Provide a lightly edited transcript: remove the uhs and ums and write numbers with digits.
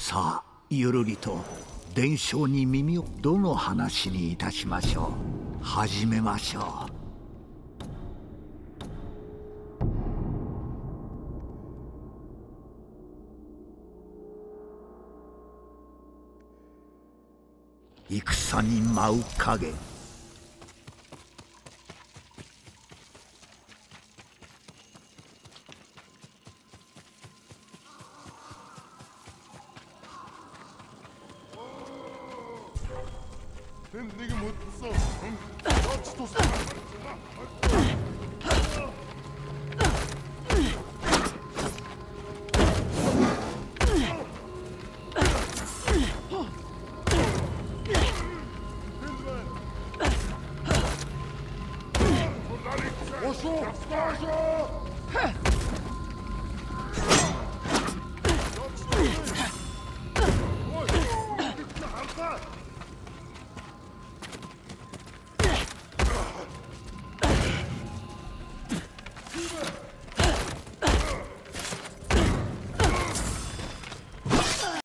さあゆるりと伝承に耳を。どの話にいたしましょう。始めましょう。戦に舞う影。 내게 못써 어찌도서 오쇼!